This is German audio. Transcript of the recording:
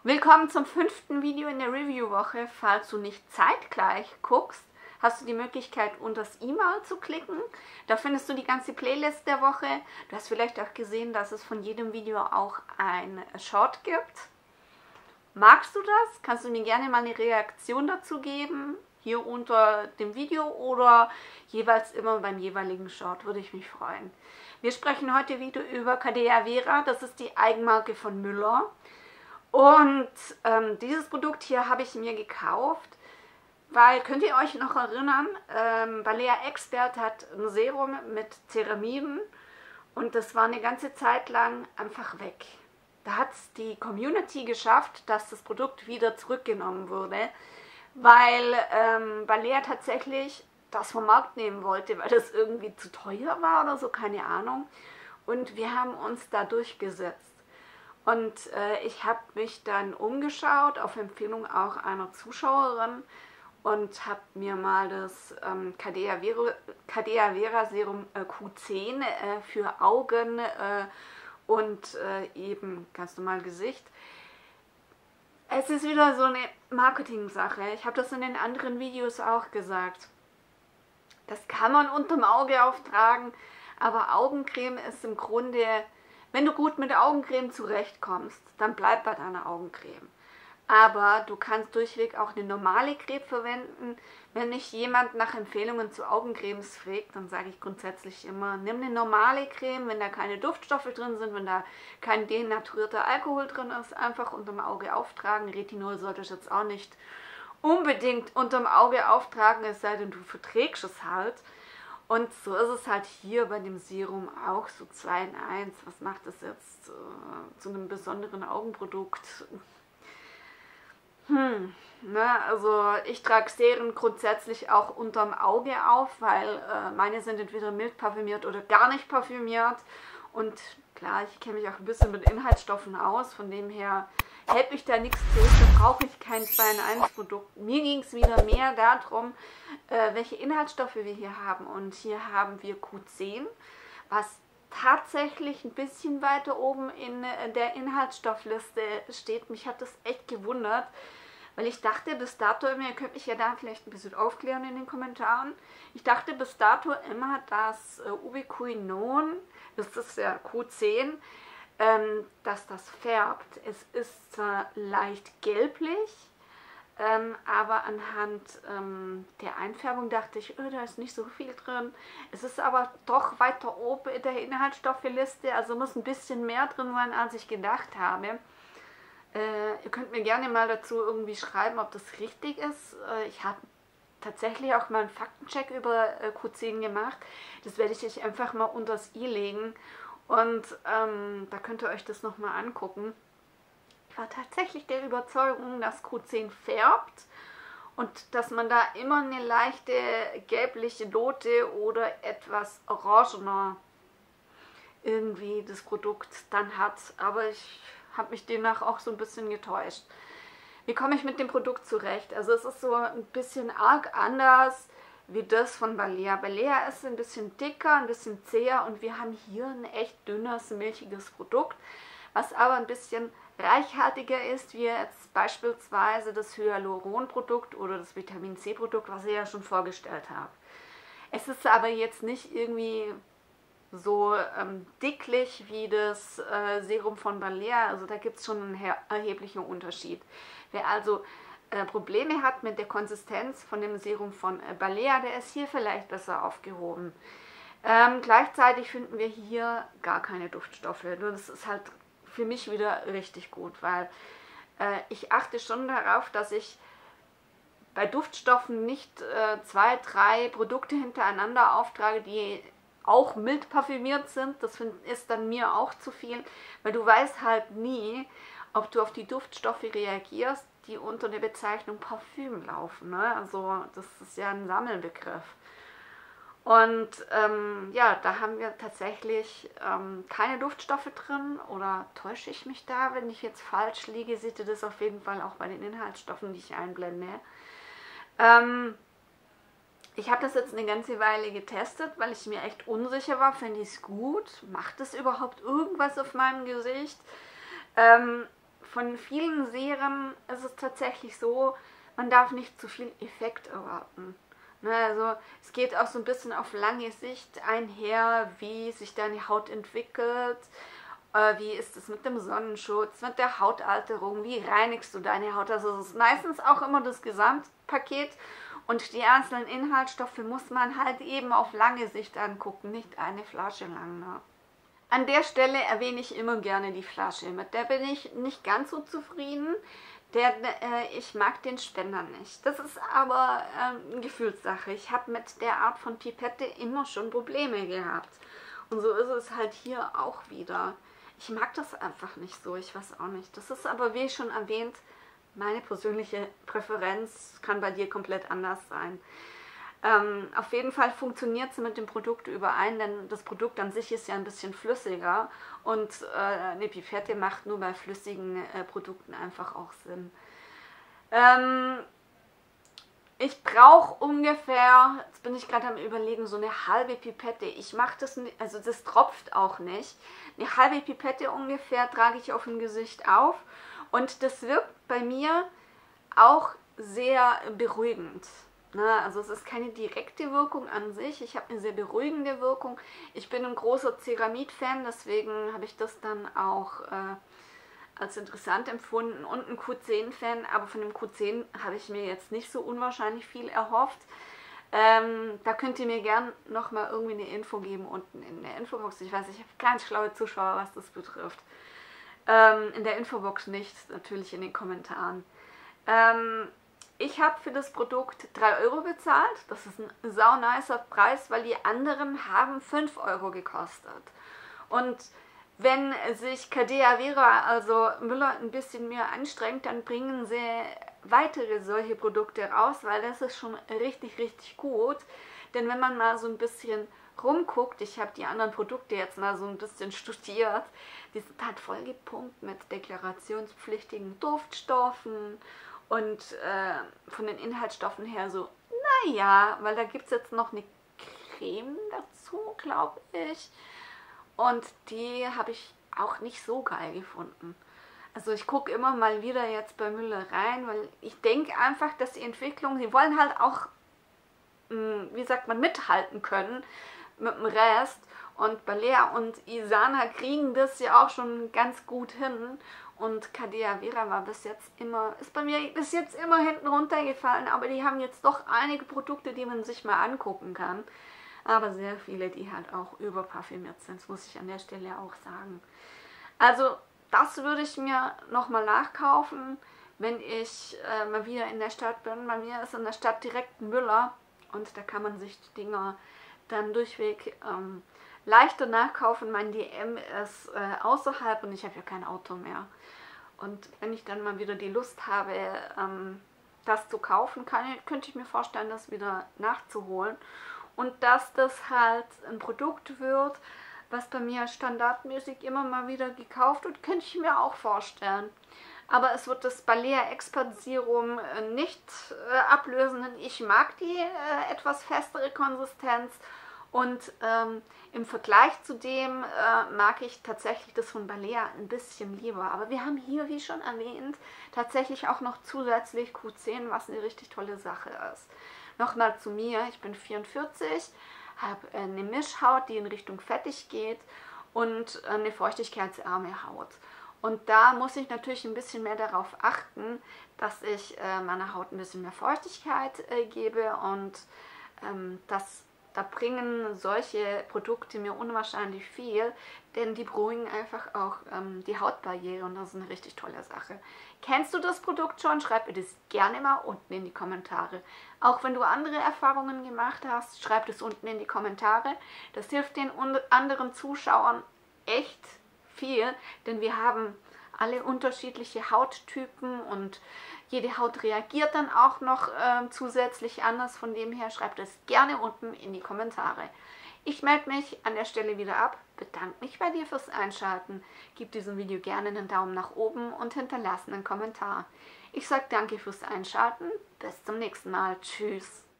Willkommen zum 5. Video in der Review-Woche. Falls du nicht zeitgleich guckst, hast du die Möglichkeit, unter das E-Mail zu klicken. Da findest du die ganze Playlist der Woche. Du hast vielleicht auch gesehen, dass es von jedem Video auch ein Short gibt. Magst du das? Kannst du mir gerne mal eine Reaktion dazu geben, hier unter dem Video oder jeweils immer beim jeweiligen Short, würde ich mich freuen. Wir sprechen heute wieder über Cadea Vera, das ist die Eigenmarke von Müller. Und dieses Produkt hier habe ich mir gekauft, weil, könnt ihr euch noch erinnern, Balea Expert hat ein Serum mit Ceramiden und das war eine ganze Zeit lang einfach weg. Da hat es die Community geschafft, dass das Produkt wieder zurückgenommen wurde, weil Balea tatsächlich das vom Markt nehmen wollte, weil das irgendwie zu teuer war oder so, keine Ahnung. Und wir haben uns da durchgesetzt. Und ich habe mich dann umgeschaut, auf Empfehlung auch einer Zuschauerin, und habe mir mal das Cadea Vera Serum Q10 für Augen und eben ganz normal Gesicht. Es ist wieder so eine Marketing-Sache. Ich habe das in den anderen Videos auch gesagt. Das kann man unterm Auge auftragen, aber Augencreme ist im Grunde... Wenn du gut mit Augencreme zurechtkommst, dann bleib bei deiner Augencreme. Aber du kannst durchweg auch eine normale Creme verwenden. Wenn mich jemand nach Empfehlungen zu Augencremes fragt, dann sage ich grundsätzlich immer, nimm eine normale Creme, wenn da keine Duftstoffe drin sind, wenn da kein denaturierter Alkohol drin ist, einfach unterm Auge auftragen. Retinol sollte ich jetzt auch nicht unbedingt unterm Auge auftragen, es sei denn, du verträgst es halt. Und so ist es halt hier bei dem Serum auch so 2 in 1. Was macht das jetzt zu einem besonderen Augenprodukt? Also ich trage Serien grundsätzlich auch unterm Auge auf, weil meine sind entweder mild parfümiert oder gar nicht parfümiert. Und klar, ich kenne mich auch ein bisschen mit Inhaltsstoffen aus, von dem her hält mich da nichts zurück, da brauche ich kein 2-in-1-Produkt. Mir ging es wieder mehr darum, welche Inhaltsstoffe wir hier haben. Und hier haben wir Q10, was tatsächlich ein bisschen weiter oben in der Inhaltsstoffliste steht. Mich hat das echt gewundert, weil ich dachte bis dato immer, ihr könnt mich ja da vielleicht ein bisschen aufklären in den Kommentaren, ich dachte bis dato immer, dass Ubiquinon, das ist ja Q10, dass das färbt. Es ist zwar leicht gelblich, aber anhand der Einfärbung dachte ich, da ist nicht so viel drin. Es ist aber doch weiter oben in der Inhaltsstoffliste, also muss ein bisschen mehr drin sein, als ich gedacht habe. Ihr könnt mir gerne mal dazu irgendwie schreiben, ob das richtig ist. Ich habe tatsächlich auch mal einen Faktencheck über Q10 gemacht. Das werde ich euch einfach mal unter das i legen. Und da könnt ihr euch das nochmal angucken. Ich war tatsächlich der Überzeugung, dass Q10 färbt und dass man da immer eine leichte gelbliche Note oder etwas orangener irgendwie das Produkt dann hat. Aber ich habe mich demnach auch so ein bisschen getäuscht. Wie komme ich mit dem Produkt zurecht? Also es ist so ein bisschen arg anders wie das von Balea. Balea ist ein bisschen dicker, ein bisschen zäher und wir haben hier ein echt dünnes, milchiges Produkt, was aber ein bisschen reichhaltiger ist, wie jetzt beispielsweise das Hyaluron-Produkt oder das Vitamin-C-Produkt, was ich ja schon vorgestellt habe. Es ist aber jetzt nicht irgendwie so dicklich wie das Serum von Balea, also da gibt es schon einen erheblichen Unterschied. Wer also Probleme hat mit der Konsistenz von dem Serum von Balea, der ist hier vielleicht besser aufgehoben. Gleichzeitig finden wir hier gar keine Duftstoffe. Nur das ist halt für mich wieder richtig gut, weil ich achte schon darauf, dass ich bei Duftstoffen nicht 2, 3 Produkte hintereinander auftrage, die auch mild parfümiert sind. Das ist dann mir auch zu viel, weil du weißt halt nie, ob du auf die Duftstoffe reagierst, die unter der Bezeichnung Parfüm laufen. Ne? Also das ist ja ein Sammelbegriff. Und ja, da haben wir tatsächlich keine Duftstoffe drin, oder täusche ich mich da? Wenn ich jetzt falsch liege, seht ihr das auf jeden Fall auch bei den Inhaltsstoffen, die ich einblende. Ich habe das jetzt eine ganze Weile getestet, weil ich mir echt unsicher war, finde ich es gut? Macht es überhaupt irgendwas auf meinem Gesicht? von vielen Serien ist es tatsächlich so, man darf nicht zu viel Effekt erwarten. Ne, also es geht auch so ein bisschen auf lange Sicht einher, wie sich deine Haut entwickelt, wie ist es mit dem Sonnenschutz, mit der Hautalterung, wie reinigst du deine Haut. Also es ist meistens auch immer das Gesamtpaket und die einzelnen Inhaltsstoffe muss man halt eben auf lange Sicht angucken, nicht eine Flasche lang. Ne? An der Stelle erwähne ich immer gerne die Flasche. Mit der bin ich nicht ganz so zufrieden. Ich mag den Ständer nicht. Das ist aber eine Gefühlssache. Ich habe mit der Art von Pipette immer schon Probleme gehabt. Und so ist es halt hier auch wieder. Ich mag das einfach nicht so, ich weiß auch nicht. Das ist aber, wie schon erwähnt, meine persönliche Präferenz, kann bei dir komplett anders sein. Auf jeden Fall funktioniert sie mit dem Produkt überein, denn das Produkt an sich ist ja ein bisschen flüssiger und eine Pipette macht nur bei flüssigen Produkten einfach auch Sinn. Ich brauche ungefähr, jetzt bin ich gerade am Überlegen, so eine halbe Pipette. Ich mache das nicht, also das tropft auch nicht. Eine halbe Pipette ungefähr trage ich auf dem Gesicht auf und das wirkt bei mir auch sehr beruhigend. Na, also es ist keine direkte Wirkung an sich, ich habe eine sehr beruhigende Wirkung. Ich bin ein großer Ceramid-Fan, deswegen habe ich das dann auch als interessant empfunden und ein Q10-Fan, aber von dem Q10 habe ich mir jetzt nicht so unwahrscheinlich viel erhofft. Da könnt ihr mir gern nochmal irgendwie eine Info geben unten in der Infobox. Ich weiß, ich habe ganz schlaue Zuschauer, was das betrifft. In der Infobox nicht, natürlich in den Kommentaren. Ich habe für das Produkt 3 € bezahlt. Das ist ein sau nicer Preis, weil die anderen haben 5 € gekostet. Und wenn sich Cadea Vera, also Müller, ein bisschen mehr anstrengt, dann bringen sie weitere solche Produkte raus, weil das ist schon richtig, richtig gut. Denn wenn man mal so ein bisschen rumguckt, ich habe die anderen Produkte jetzt mal so ein bisschen studiert, die sind halt vollgepumpt mit deklarationspflichtigen Duftstoffen und von den Inhaltsstoffen her so, naja, weil da gibt es jetzt noch eine Creme dazu, glaube ich. Und die habe ich auch nicht so geil gefunden. Also ich gucke immer mal wieder jetzt bei Müller rein, weil ich denke einfach, dass die Entwicklung, sie wollen halt auch, wie sagt man, mithalten können mit dem Rest. Und Balea und Isana kriegen das ja auch schon ganz gut hin. Und Cadea Vera war ist bei mir bis jetzt immer hinten runtergefallen, aber die haben jetzt doch einige Produkte, die man sich mal angucken kann. Aber sehr viele, die halt auch überparfümiert sind, das muss ich an der Stelle auch sagen. Also das würde ich mir nochmal nachkaufen, wenn ich mal wieder in der Stadt bin. Bei mir ist in der Stadt direkt ein Müller und da kann man sich die Dinger dann durchweg leichter nachkaufen. Mein DM ist außerhalb und ich habe ja kein Auto mehr. Und wenn ich dann mal wieder die Lust habe, das zu kaufen, könnte ich mir vorstellen, das wieder nachzuholen. Und dass das halt ein Produkt wird, was bei mir standardmäßig immer mal wieder gekauft wird, könnte ich mir auch vorstellen. Aber es wird das Balea Expert Serum nicht ablösen, denn ich mag die etwas festere Konsistenz. Und im Vergleich zu dem mag ich tatsächlich das von Balea ein bisschen lieber. Aber wir haben hier, wie schon erwähnt, tatsächlich auch noch zusätzlich Q10, was eine richtig tolle Sache ist. Nochmal zu mir, ich bin 44, habe eine Mischhaut, die in Richtung fettig geht und eine feuchtigkeitsarme Haut. Und da muss ich natürlich ein bisschen mehr darauf achten, dass ich meiner Haut ein bisschen mehr Feuchtigkeit gebe und da bringen solche Produkte mir unwahrscheinlich viel, denn die beruhigen einfach auch die Hautbarriere und das ist eine richtig tolle Sache. Kennst du das Produkt schon? Schreib mir das gerne mal unten in die Kommentare. Auch wenn du andere Erfahrungen gemacht hast, schreib das unten in die Kommentare. Das hilft den anderen Zuschauern echt viel, denn wir haben alle unterschiedliche Hauttypen und jede Haut reagiert dann auch noch zusätzlich anders. Von dem her schreibt es gerne unten in die Kommentare. Ich melde mich an der Stelle wieder ab, bedanke mich bei dir fürs Einschalten, gib diesem Video gerne einen Daumen nach oben und hinterlasse einen Kommentar. Ich sage danke fürs Einschalten, bis zum nächsten Mal, tschüss.